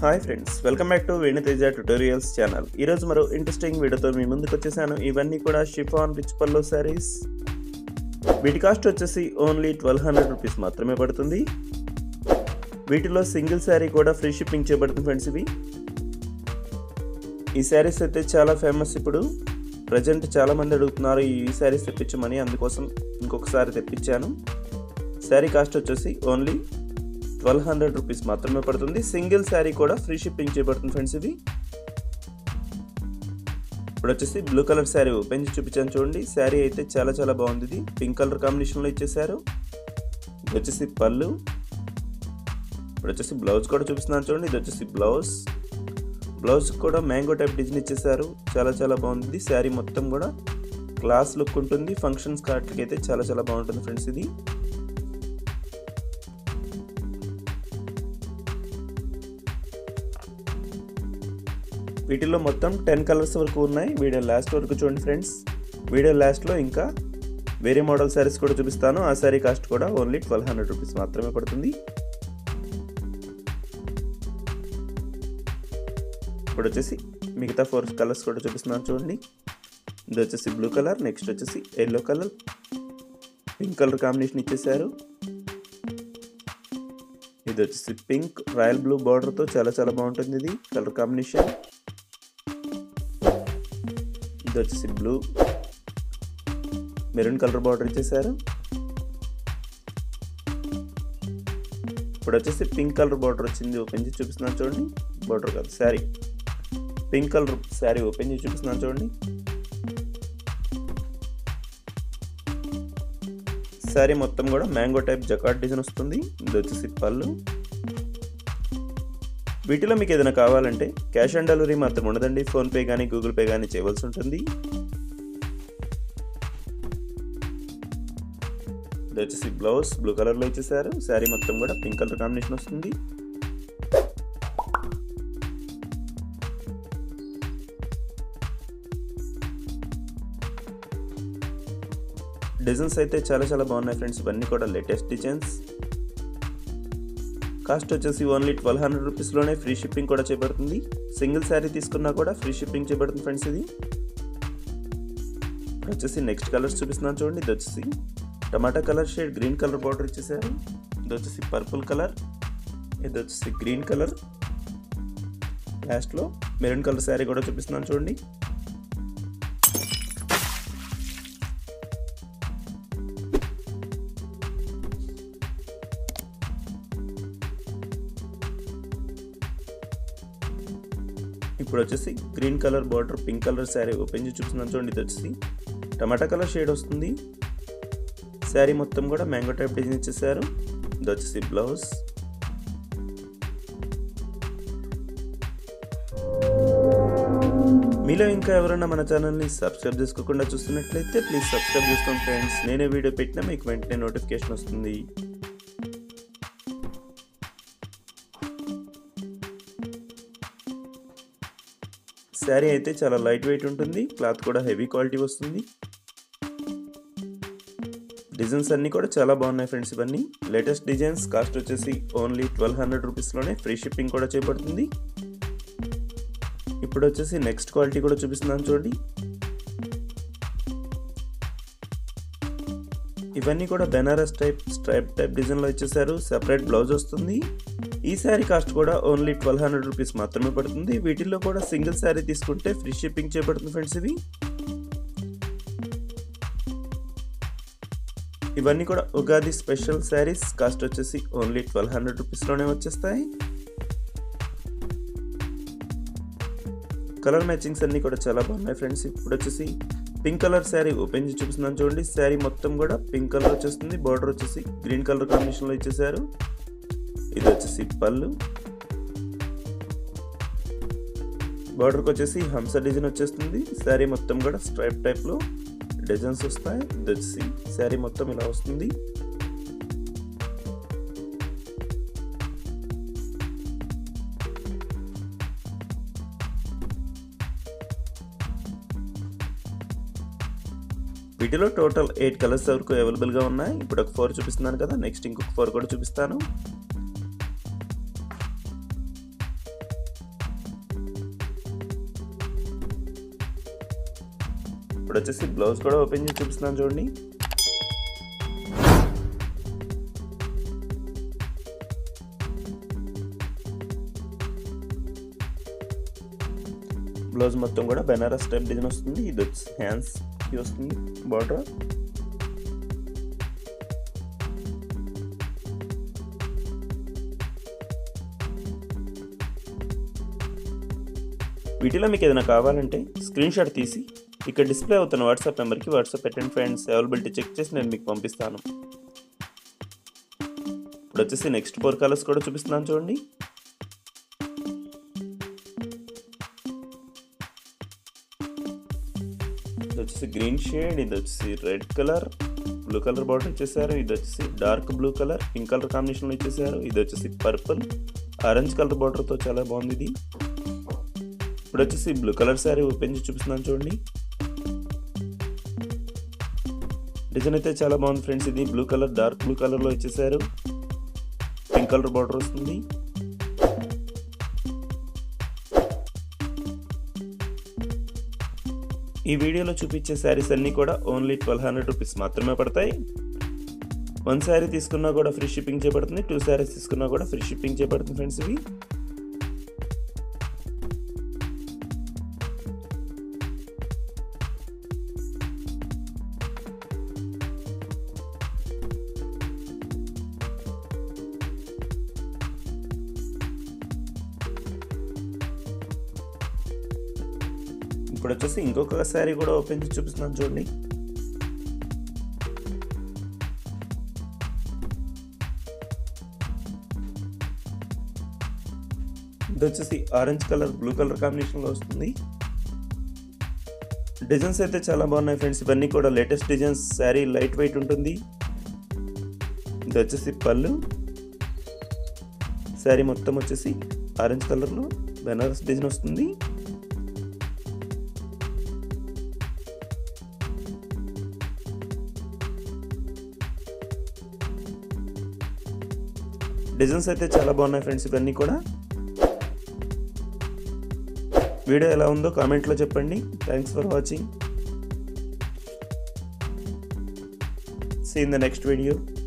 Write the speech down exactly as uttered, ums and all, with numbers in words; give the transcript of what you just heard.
Hi friends, welcome back to Venuteja tutorials channel. ఈరోజు మరో interesting వీడియోతో మీ ముందుకు వచ్చేసాను. ఇవన్నీ కూడా షిఫాన్ రిచ్ పల్లో శారీస్. వీటి కాస్ట్ వచ్చేసి ఓన్లీ ట్వెల్వ్ హండ్రెడ్ రూపీస్ మాత్రమే పడుతుంది. వీటిలో సింగిల్ శారీ కూడా ఫ్రీ షిప్పింగ్ చేయబడుతుంది ఫ్రెండ్స్. ఇవి ఈ శారీస్ అయితే చాలా ఫేమస్. ఇప్పుడు ప్రజెంట్ చాలామంది అడుగుతున్నారు ఈ శారీస్ తెప్పించమని, అందుకోసం ఇంకొకసారి తెప్పించాను. శారీ కాస్ట్ వచ్చేసి ఓన్లీ ట్వెల్వ్ హండ్రెడ్ రూపీస్ మాత్రమే పడుతుంది. సింగిల్ శారీ కూడా ఫ్రీ షిప్పింగ్ చేయబడుతుంది ఫ్రెండ్స్. ఇది ఇప్పుడు వచ్చేసి బ్లూ కలర్ శారీ ఓపెన్ చేసి చూపించాను చూడండి. శారీ అయితే చాలా చాలా బాగుంది. ఇది పింక్ కలర్ కాంబినేషన్లో ఇచ్చేసారు. ఇది వచ్చేసి పళ్ళు. ఇప్పుడు వచ్చేసి బ్లౌజ్ కూడా చూపిస్తున్నాను చూడండి. ఇది వచ్చేసి బ్లౌజ్. బ్లౌజ్ కూడా మ్యాంగో టైప్ డిజైన్ ఇచ్చేసారు. చాలా చాలా బాగుంది. శారీ మొత్తం కూడా క్లాస్ లుక్ ఉంటుంది. ఫంక్షన్స్ కార్ట్లకి అయితే చాలా చాలా బాగుంటుంది ఫ్రెండ్స్. ఇది వీటిలో మొత్తం టెన్ కలర్స్ వరకు ఉన్నాయి. వీడియో లాస్ట్ వరకు చూడండి ఫ్రెండ్స్. వీడియో లాస్ట్లో ఇంకా వేరే మోడల్ శారీస్ కూడా చూపిస్తాను. ఆ శారీ కాస్ట్ కూడా ఓన్లీ ట్వెల్వ్ హండ్రెడ్ రూపీస్ మాత్రమే పడుతుంది. ఇప్పుడు వచ్చేసి మిగతా ఫోర్ కలర్స్ కూడా చూపిస్తున్నాను చూడండి. ఇది వచ్చేసి బ్లూ కలర్, నెక్స్ట్ వచ్చేసి yellow colour, pink colour combination ఇచ్చేసారు. ఇది వచ్చేసి పింక్ రాయల్ బ్లూ బార్డర్తో చాలా చాలా బాగుంటుంది ఇది కలర్ కాంబినేషన్. ఇది వచ్చేసి బ్లూ మెరూన్ కలర్ బార్డర్ ఇచ్చేసారు. ఇప్పుడు వచ్చేసి పింక్ కలర్ బార్డర్ వచ్చింది. ఓపెన్ చేసి చూపిస్తున్నాను చూడండి. బార్డర్ కాదు, sari. Pink colour sari open చేసి చూపిస్తున్నాను చూడండి. శారీ మొత్తం కూడా మ్యాంగో టైప్ జకార్డ్ డిజైన్ వస్తుంది. ఇది వచ్చేసి పళ్ళు. వీటిలో మీకు ఏదైనా కావాలంటే క్యాష్ ఆన్ డెలివరీ మాత్రం ఉండదండి. ఫోన్పే కానీ గూగుల్ పే కానీ చేయవలసి ఉంటుంది. ఇది వచ్చేసి బ్లౌజ్ బ్లూ కలర్లో ఇచ్చేసారు. శారీ మొత్తం కూడా పింక్ కలర్ కాంబినేషన్ వస్తుంది. డిజైన్స్ అయితే చాలా చాలా బాగున్నాయి ఫ్రెండ్స్. ఇవన్నీ కూడా లేటెస్ట్ డిజైన్స్. కాస్ట్ వచ్చేసి ఓన్లీ ట్వెల్వ్ హండ్రెడ్ రూపీస్లోనే ఫ్రీ షిప్పింగ్ కూడా చేయబడుతుంది. సింగిల్ శారీ తీసుకున్నా కూడా ఫ్రీ షిప్పింగ్ చేయబడుతుంది ఫ్రెండ్స్. ఇది వచ్చేసి నెక్స్ట్ కలర్స్ చూపిస్తున్నాను చూడండి. ఇది వచ్చేసి టమాటా colour shade green colour border ఇచ్చేసారు. ఇది వచ్చేసి పర్పుల్ కలర్. ఇది వచ్చేసి గ్రీన్ కలర్. లాస్ట్లో మెరూన్ కలర్ శారీ కూడా చూపిస్తున్నాను చూడండి. ఇప్పుడు వచ్చేసి green colour border pink colour sari open చేసి చూపిస్తున్నాను చూడండి. ఇది వచ్చేసి టమాటా కలర్ షేడ్ వస్తుంది. శారీ మొత్తం కూడా మ్యాంగో టైప్ డిజైన్ ఇచ్చేసారు. ఇది వచ్చేసి బ్లౌజ్. మీలో ఇంకా ఎవరైనా మన ఛానల్ని సబ్స్క్రైబ్ చేసుకోకుండా చూస్తున్నట్లయితే ప్లీజ్ సబ్స్క్రైబ్ చేసుకోండి ఫ్రెండ్స్. నేనే వీడియో పెట్టినా మీకు వెంటనే నోటిఫికేషన్ వస్తుంది. శారీ అయితే చాలా లైట్ వెయిట్ ఉంటుంది. క్లాత్ కూడా హెవీ క్వాలిటీ వస్తుంది. డిజైన్స్ అన్నీ కూడా చాలా బాగున్నాయి ఫ్రెండ్స్. ఇవన్నీ లేటెస్ట్ డిజైన్స్. కాస్ట్ వచ్చేసి ఓన్లీ ట్వెల్వ్ హండ్రెడ్ రూపీస్లోనే ఫ్రీ షిప్పింగ్ కూడా చేయబడుతుంది. ఇప్పుడు వచ్చేసి నెక్స్ట్ క్వాలిటీ కూడా చూపిస్తున్నాను చూడండి. ఇవన్నీ కూడా బెనారస్ టైప్ స్ట్రైప్ టైప్ డిజైన్లో ఇచ్చేసారు. సెపరేట్ బ్లౌజ్ వస్తుంది. ఈ శారీ కాస్ట్ కూడా ఓన్లీ ట్వెల్వ్ హండ్రెడ్ రూపీస్ మాత్రమే పడుతుంది. వీటిల్లో కూడా సింగిల్ శారీ తీసుకుంటే ఫ్రీ షిప్పింగ్ చేయబడుతుంది ఫ్రెండ్స్. ఇవి ఇవన్నీ కూడా ఉగాది స్పెషల్ శారీస్. కాస్ట్ వచ్చేసి ఓన్లీ ట్వెల్వ్ హండ్రెడ్ రూపీస్లోనే వచ్చేస్తాయి. కలర్ మ్యాచింగ్స్ అన్నీ కూడా చాలా బాగున్నాయి ఫ్రెండ్స్. ఇప్పుడు వచ్చేసి పింక్ కలర్ శారీ ఓపెన్ చేసి చూపిస్తున్నాను చూడండి. శారీ మొత్తం కూడా పింక్ కలర్ వచ్చేస్తుంది. బార్డర్ వచ్చేసి గ్రీన్ కలర్ కాంబినేషన్లో ఇచ్చేసారు. ఇది వచ్చేసి పళ్ళు. బార్డర్కి వచ్చేసి హంస డిజైన్ వచ్చేస్తుంది. శారీ మొత్తం కూడా స్ట్రైప్ టైప్లో డిజైన్స్ వస్తాయి. ఇది వచ్చేసి శారీ మొత్తం ఇలా వస్తుంది. వీటిలో టోటల్ ఎయిట్ కలర్స్ వరకు అవైలబుల్గా ఉన్నాయి. ఇప్పుడు ఒక ఫోర్ చూపిస్తున్నాను కదా, నెక్స్ట్ ఇంకొక ఫోర్ కూడా చూపిస్తాను. ఇప్పుడు వచ్చేసి బ్లౌజ్ కూడా ఓపెన్ చేసి చూపిస్తున్నాను చూడండి. బ్లౌజ్ మొత్తం కూడా బెనారస్ టైప్ డిజైన్ వస్తుంది. ఇది వచ్చి హ్యాండ్స్ కి వస్తుంది బార్డర్. వీటిలో మీకు ఏదైనా కావాలంటే స్క్రీన్ షాట్ తీసి ఇక్కడ డిస్ప్లే అవుతున్న వాట్సాప్ నెంబర్కి వాట్సాప్ పెట్టండి ఫ్రెండ్స్. అవైలబిలిటీ చెక్ చేసి నేను మీకు పంపిస్తాను. ఇప్పుడు వచ్చేసి నెక్స్ట్ ఫోర్ కలర్స్ కూడా చూపిస్తున్నాను చూడండి. ఇది వచ్చేసి గ్రీన్ షేడ్, ఇది వచ్చేసి red colour, blue colour border ఇచ్చేసారు. ఇది వచ్చేసి dark blue colour pink colour కాంబినేషన్లో ఇచ్చేసారు. ఇది వచ్చేసి పర్పుల్ ఆరెంజ్ కలర్ బార్డర్తో చాలా బాగుంది ఇది. ఇప్పుడు వచ్చేసి బ్లూ కలర్ శారీ ఓపెన్ చేసి చూపిస్తున్నాను చూడండి. డిజైన్ అయితే చాలా బాగుంది ఫ్రెండ్స్. ఇది బ్లూ కలర్ డార్క్ బ్లూ కలర్లో ఇచ్చేసారు. పింక్ కలర్ బార్డర్ వస్తుంది. ఈ వీడియోలో చూపించే శారీస్ అన్నీ కూడా ఓన్లీ ట్వెల్వ్ హండ్రెడ్ రూపీస్ మాత్రమే పడతాయి. వన్ శారీ తీసుకున్నా కూడా ఫ్రీ షిప్పింగ్ చేయబడుతుంది. టూ శారీస్ తీసుకున్నా కూడా ఫ్రీ షిప్పింగ్ చేయబడుతుంది ఫ్రెండ్స్. ఇవి ఇప్పుడు వచ్చేసి ఇంకొక శారీ కూడా ఓపెన్ చేసి చూపిస్తున్నాను చూడండి. ఇది వచ్చేసి ఆరెంజ్ కలర్ బ్లూ కలర్ కాంబినేషన్లో వస్తుంది. డిజైన్స్ అయితే చాలా బాగున్నాయి ఫ్రెండ్స్. ఇవన్నీ కూడా latest designs. Sari light weight ఉంటుంది. ఇది వచ్చేసి పళ్ళు. శారీ మొత్తం వచ్చేసి ఆరెంజ్ కలర్లో బెనారస్ డిజైన్ వస్తుంది. డిజైన్స్ అయితే చాలా బాగున్నాయి ఫ్రెండ్స్. ఇవన్నీ కూడా వీడియో ఎలా ఉందో కామెంట్లో చెప్పండి. Thanks for watching. See in the next video.